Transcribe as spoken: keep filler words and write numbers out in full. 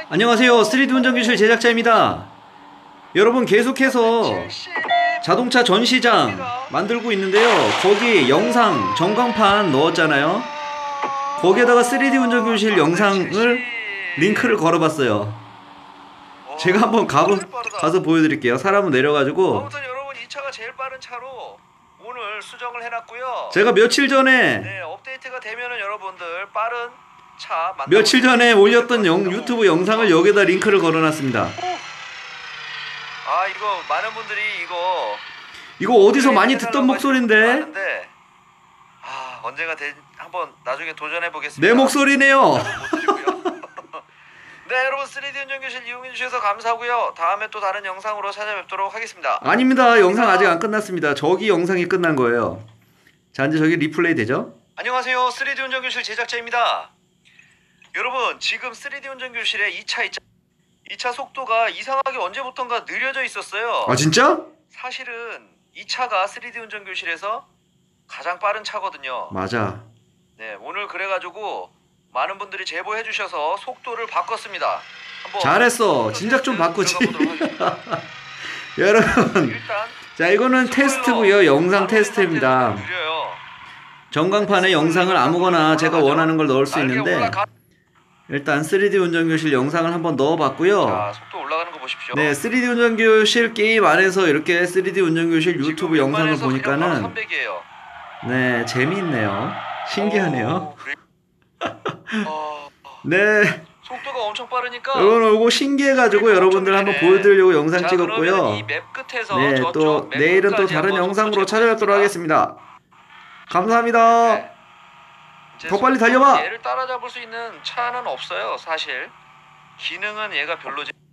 안녕하세요. 쓰리디 운전교실 제작자입니다. 여러분, 계속해서 자동차 전시장 만들고 있는데요. 거기 영상 전광판 넣었잖아요. 거기에다가 쓰리디 운전교실 영상을 링크를 걸어봤어요. 제가 한번 가보, 가서 보여드릴게요. 사람은 내려가지고. 아무튼 여러분, 이 차가 제일 빠른 차로 오늘 수정을 해놨고요. 제가 며칠 전에 네, 업데이트가 되면은 여러분들 빠른 차 며칠 전에 올렸던 영, 유튜브 영상을 여기다 링크를 걸어놨습니다. 아, 이거 많은 분들이 이거 이거 어디서 많이 듣던 목소리인데? 많은데, 아, 언젠가 대, 한번 나중에 도전해 보겠습니다. 내 목소리네요. 네, 여러분, 쓰리디 운전교실 이용해 주셔서 감사하고요. 다음에 또 다른 영상으로 찾아뵙도록 하겠습니다. 아닙니다. 영상 아직 안 끝났습니다. 저기 영상이 끝난 거예요. 자, 이제 저기 리플레이 되죠? 안녕하세요. 쓰리디 운전교실 제작자입니다. 여러분, 지금 쓰리디 운전교실에 이 차 있죠? 이 차 속도가 이상하게 언제부턴가 느려져 있었어요. 아, 진짜? 사실은 이 차가 쓰리디 운전교실에서 가장 빠른 차거든요. 맞아. 네, 오늘 그래가지고 많은 분들이 제보해 주셔서 속도를 바꿨습니다. 한번 잘했어. 진작 좀 바꾸지. 여러분, 일단 자, 이거는 테스트고요. 영상 테스트입니다. 느려요. 전광판에 영상을 아무거나 제가 원하는 걸 넣을 수 있는데, 일단 쓰리디 운전교실 영상을 한번 넣어봤고요. 자, 속도 올라가는 거 보십시오. 네, 쓰리디 운전교실 게임 안에서 이렇게 쓰리디 운전교실 유튜브 영상을 보니까는 삼백이에요. 네, 재미있네요. 신기하네요. 오, 그래. 어, 네, 속도가 엄청 빠르니까. 여러분, 이거 신기해가지고 여러분들 한번 보여드리려고 영상 자, 찍었고요. 이 맵 끝에서 네, 또 내일은 또 다른 영상으로 찾아뵙도록 하겠습니다. 감사합니다. 네. 더 빨리 달려봐. 얘를 따라잡을 수 있는 차는 없어요, 사실. 기능은 얘가 별로지.